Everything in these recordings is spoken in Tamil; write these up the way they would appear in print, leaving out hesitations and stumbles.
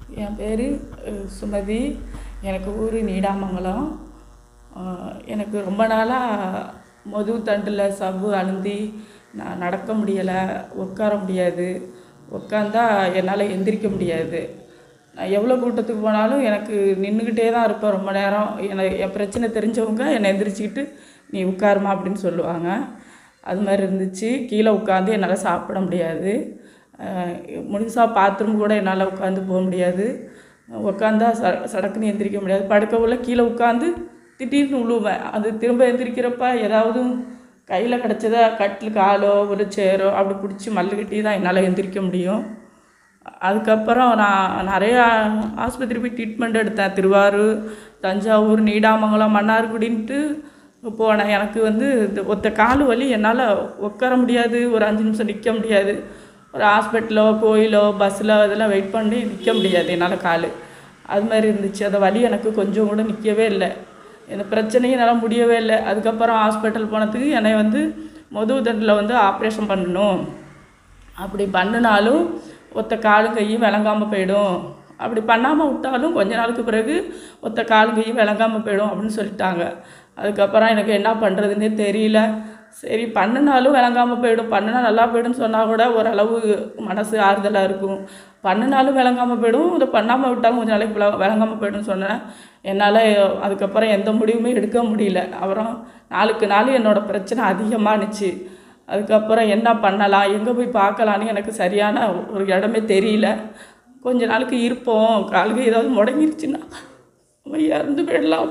என் பேர் சுமதி. எனக்கு ஊர் நீடாமங்கலம். எனக்கு ரொம்ப நாளாக முதுகு தண்டில் சவ்வு அழுந்தி நான் நடக்க முடியலை, உட்கார முடியாது. உட்காந்தா என்னால் எந்திரிக்க முடியாது. நான் எவ்வளோ கூட்டத்துக்கு போனாலும் எனக்கு நின்றுக்கிட்டே தான் இருப்பேன் ரொம்ப நேரம். என் பிரச்சனை தெரிஞ்சவங்க என்னை எந்திரிச்சிக்கிட்டு நீ உட்காருமா அப்படின்னு சொல்லுவாங்க. அது மாதிரி இருந்துச்சு. கீழே உட்காந்து என்னால் சாப்பிட முடியாது. முழுசாக பாத்ரூம் கூட என்னால் உட்காந்து போக முடியாது. உட்காந்தா சடக்குன்னு எந்திரிக்க முடியாது. படுக்கவுள்ள கீழே உட்காந்து திடீர்னு விழுவேன். அது திரும்ப எந்திரிக்கிறப்ப ஏதாவது கையில் கிடச்சதா கட்டில் காலோ ஒரு சேரோ அப்படி பிடிச்சி மல்லுக்கட்டி தான் என்னால் எந்திரிக்க முடியும். அதுக்கப்புறம் நான் நிறையா ஆஸ்பத்திரி போய் ட்ரீட்மெண்ட் எடுத்தேன். திருவாரூர், தஞ்சாவூர், நீடாமங்கலம், மன்னார்குடின்ட்டு போனேன். எனக்கு இந்த ஒத்த கால் வலி, என்னால் உட்கார முடியாது, ஒரு 5 நிமிஷம் நிற்க முடியாது. ஒரு ஹாஸ்பிட்டலோ கோயிலோ பஸ்ஸில் இதெல்லாம் வெயிட் பண்ணி நிற்க முடியாது என்னால் கால். அது மாதிரி இருந்துச்சு. அந்த வலி எனக்கு கொஞ்சம் கூட நிற்கவே இல்லை. இந்த பிரச்சனையும் என்னால் முடியவே இல்லை. அதுக்கப்புறம் ஹாஸ்பிட்டல் போனதுக்கு என்னை முதுகு தண்டில் ஆப்ரேஷன் பண்ணணும். அப்படி பண்ணினாலும் ஒத்த காலும் கையும் விளங்காமல் போயிடும். அப்படி பண்ணாமல் விட்டாலும் கொஞ்ச நாளுக்கு பிறகு ஒத்த காலும் கையும் விளங்காமல் போயிடும் அப்படின்னு சொல்லிட்டாங்க. அதுக்கப்புறம் எனக்கு என்ன பண்ணுறதுன்னே தெரியல. சரி, பண்ணினாலும் விளங்காமல் போயிடும், பண்ணினா நல்லா போய்டும்னு சொன்னால் கூட ஓரளவு மனசு ஆறுதலாக இருக்கும். பண்ணினாலும் விளங்காமல் போயிடும், இதை பண்ணாமல் விட்டாலும் கொஞ்சம் நாளைக்கு விளங்காமல் போய்டும்னு சொன்னேன். என்னால் அதுக்கப்புறம் எந்த முடிவுமே எடுக்க முடியல. அப்புறம் நாளுக்கு நாள் என்னோடய பிரச்சனை அதிகமானுச்சு. அதுக்கப்புறம் என்ன பண்ணலாம், எங்கே போய் பார்க்கலான்னு எனக்கு சரியான ஒரு இடமே தெரியல. கொஞ்ச நாளுக்கு இருப்போம், காலுக்கு ஏதாவது முடங்கிருச்சுன்னா இறந்து போயிடலாம்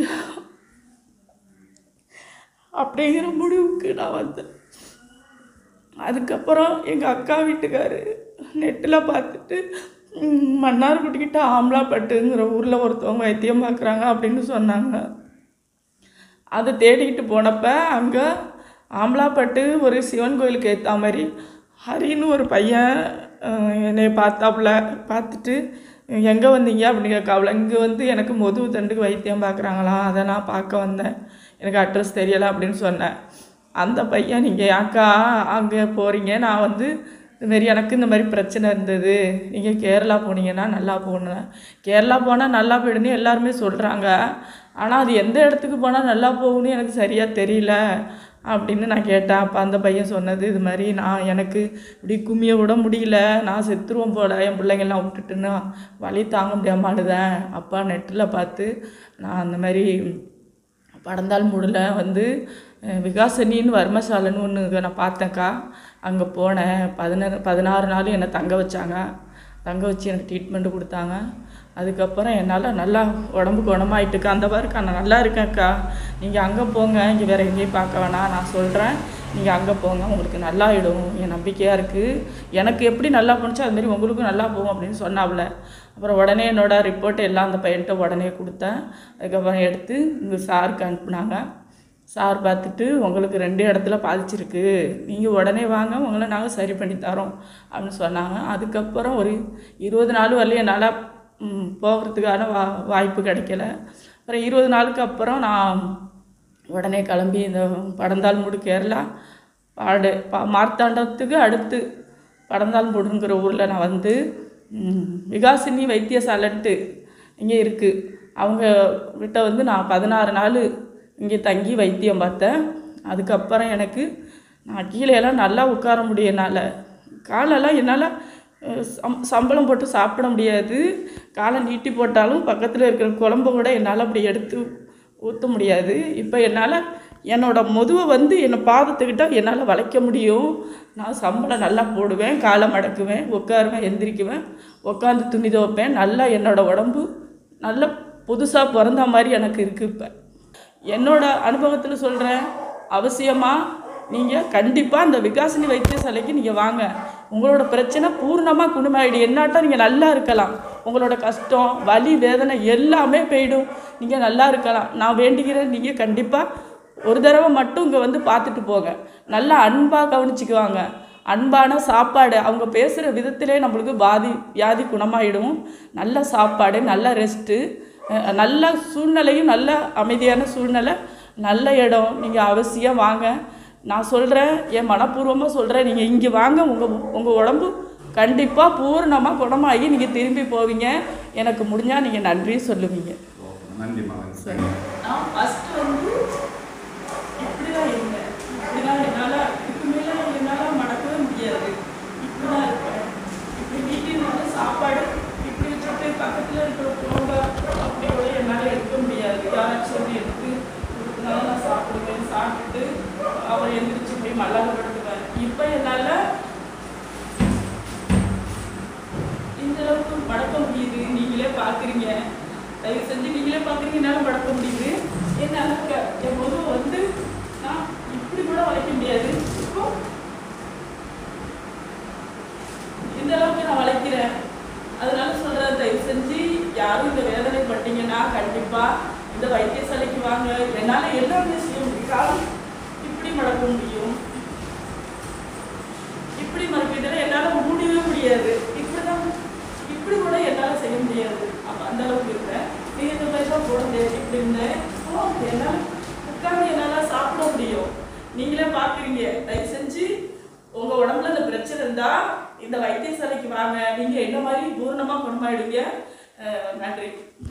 அப்படிங்கிற முடிவுக்கு நான் வந்தேன். அதுக்கப்புறம் எங்கள் அக்கா வீட்டுக்கார் நெட்டில் பார்த்துட்டு மன்னார்குடிக்கிட்ட ஆம்லாப்பட்டுங்கிற ஊரில் ஒருத்தவங்க வைத்தியம் பார்க்குறாங்க அப்படின்னு சொன்னாங்க. அதை தேடிக்கிட்டு போனப்போ அங்கே ஆம்லாப்பட்டு ஒரு சிவன் கோயிலுக்கு ஏற்ற மாதிரி ஹரின்னு ஒரு பையன் என்னை பார்த்துட்டு எங்கே வந்தீங்க அப்படின்னு கேட்காவில். இங்கே எனக்கு முதுகு தண்டுக்கு வைத்தியம் பார்க்குறாங்களாம், அதை நான் பார்க்க வந்தேன், எனக்கு அட்ரஸ் தெரியலை அப்படின்னு சொன்னேன். அந்த பையன் நீங்கள் யாக்கா அங்கே போகிறீங்க, நான் இதுமாரி எனக்கு இந்த மாதிரி பிரச்சனை இருந்தது, நீங்கள் கேரளா போனீங்கன்னா நல்லா போகணும், கேரளா போனால் நல்லா போயிடுன்னு எல்லாருமே சொல்கிறாங்க, ஆனால் அது எந்த இடத்துக்கு போனால் நல்லா போகணும்னு எனக்கு சரியாக தெரியல அப்படின்னு நான் கேட்டேன். அப்போ அந்த பையன் சொன்னது, இது மாதிரி எனக்கு இப்படி கும்மிய விட முடியல, நான் செத்துருவோம் போல், என் பிள்ளைங்கள்லாம் விட்டுட்டுன்னு வலி தாங்க முடியாமல் அழுதேன். அப்பா நெட்டில் பார்த்து நான் அந்த மாதிரி படந்தால் மூடில் விகாசனின்னு வர்மசாலைன்னு ஒன்று நான் பார்த்தேன்க்கா. அங்கே போனேன். 16 நாள் என்னை தங்க வச்சாங்க. தங்க வச்சு எனக்கு ட்ரீட்மெண்ட்டு கொடுத்தாங்க. அதுக்கப்புறம் என்னால் நல்லா உடம்பு குணமாயிட்டுக்கா. அந்த பாருக்கா நான் நல்லா இருக்கேன்க்கா, நீங்கள் அங்கே போங்க, இங்கே வேறு எங்கேயும் பார்க்க வேணாம், நான் சொல்கிறேன், நீங்கள் அங்கே போங்க, உங்களுக்கு நல்லா ஆகிடும், என் நம்பிக்கையாக இருக்குது, எனக்கு எப்படி நல்லா போணுச்சோ அதுமாரி உங்களுக்கும் நல்லா போகும் அப்படின்னு சொன்னாவில். அப்புறம் உடனே என்னோடய ரிப்போர்ட் எல்லாம் அந்த பையன்கிட்ட உடனே கொடுத்தேன். அதுக்கப்புறம் எடுத்து இங்கே சாருக்கு அனுப்புனாங்க. சார் பார்த்துட்டு உங்களுக்கு 2 இடத்துல பாதிச்சிருக்கு, நீங்கள் உடனே வாங்க, உங்களை நாங்கள் சரி பண்ணி தரோம் அப்படின்னு சொன்னாங்க. அதுக்கப்புறம் ஒரு 20 நாள் வரலையும் என்னால் போகிறதுக்கான வாய்ப்பு கிடைக்கல. அப்புறம் 20 நாளுக்கு அப்புறம் நான் உடனே கிளம்பி இந்த படந்தால் மூடு கேரளா மார்த்தாண்டத்துக்கு அடுத்து படந்தால் மூடுங்கிற ஊரில் நான் விகாசினி வைத்தியசாலைன்ட்டு இங்கே இருக்குது, அவங்க கிட்ட நான் 16 நாள் இங்கே தங்கி வைத்தியம் பார்த்தேன். அதுக்கப்புறம் நான் கீழேலாம் நல்லா உட்கார முடியும், என்னால் காலெல்லாம் என்னால் சம்பளம் போட்டு சாப்பிட முடியாது. காலை நீட்டி போட்டாலும் பக்கத்தில் இருக்கிற குழம்பு கூட என்னால் அப்படி எடுத்து ஊற்ற முடியாது. இப்போ என்னால் என்னோடய முதுவை என்னை பாதத்துக்கிட்ட என்னால் வளைக்க முடியும். நான் சம்பளம் நல்லா போடுவேன், காலை மடக்குவேன், உட்காருவேன், எந்திரிக்குவேன், உட்காந்து துணி துவைப்பேன். நல்லா என்னோடய உடம்பு நல்லா புதுசாக பிறந்த மாதிரி எனக்கு இருக்குது. இப்போ என்னோடய அனுபவத்தில் சொல்கிறேன், அவசியமாக நீங்கள் கண்டிப்பாக அந்த விகாசினி வைத்தியசாலைக்கு நீங்கள் வாங்க. உங்களோட பிரச்சனை பூர்ணமாக குணமாயிடும். என்னாட்டம் நீங்கள் நல்லா இருக்கலாம், உங்களோட கஷ்டம் வலி வேதனை எல்லாமே போயிடும், நீங்கள் நல்லா இருக்கலாம். நான் வேண்டிக்கிறேன், நீங்கள் கண்டிப்பாக ஒரு தடவை மட்டும் இங்கே பார்த்துட்டு போங்க. நல்லா அன்பாக கவனிச்சிக்குவாங்க. அன்பான சாப்பாடு, அவங்க பேசுகிற விதத்திலே நம்மளுக்கு வியாதி குணமாயிடும். நல்ல சாப்பாடு, நல்ல ரெஸ்ட்டு, நல்ல சூழ்நிலையும், நல்ல அமைதியான சூழ்நிலை, நல்ல இடம். நீங்கள் அவசியம் வாங்க. நான் சொல்கிறேன், என் மனப்பூர்வமாக சொல்கிறேன், நீங்கள் இங்கே வாங்க. உங்கள் உடம்பு கண்டிப்பாக பூர்ணமாக குணமாகி நீங்கள் திரும்பி போவீங்க. எனக்கு முடிஞ்சால் நீங்கள் நன்றி சொல்லுவீங்க. நன்றிம்மா. சரி, நான் ஃபஸ்ட்டு வந்து இப்படி தான் இருந்தேன். இப்படி தான் என்னால் இதுக்கு மேலே என்னால் மடக்கவே முடியாது. இப்படி தான் இருப்பேன். இப்படி வீட்டில் வந்து சாப்பாடு இப்படி வச்சுட்டு பக்கத்தில் இருக்கிற போங்க அப்படி கூட என்னால் எடுக்க முடியாது. யாராச்சும் சொல்லி எடுத்து கொடுத்தனால நான் சாப்பிடுவேன். சாப்பிட்டுட்டு அவரை எந்திரிச்சு போய் மல்லாகப்படுத்துவேன். இப்போ என்னால் இந்த அளவுக்கு மடக்க முடியுது. நீங்களே பார்க்குறீங்க, தயவு செஞ்சு நீங்களே பார்க்குறீங்க, என்னால் மடக்க முடியுது. என்னால் என் முதுகு வந்து நான் இப்படி கூட வளைக்க முடியாது. இப்போ இந்த அளவுக்கு நான் வளைக்கிறேன். அதனால சொல்கிறேன், தயவு செஞ்சு யாரும் இந்த வேதனை பட்டீங்கன்னா கண்டிப்பாக இந்த வைத்தியசாலைக்கு வாங்க. என்னால் எல்லாமே செய்ய முடியும். இப்படி மடக்க முடியும், இப்படி மடக்கிட்டா என்னால் முடியவே முடியாது. இப்படி கூட என்னால் செய்ய முடியாது. அப்போ அந்த அளவுக்கு இருப்பேன். நீங்கள் இந்த மாதிரி தான் போட முடியாது. இப்படி இருந்தேன். என்னால் உட்காந்து என்னால் சாப்பிட முடியும். நீங்களே பார்க்குறீங்க. தயவு செஞ்சு உங்கள் உடம்புல இந்த பிரச்சனை இருந்தால் இந்த வைத்தியசாலைக்கு வாங்க. நீங்கள் என்ன மாதிரி பூர்ணமாக குணமாயிடுங்க. நன்றி.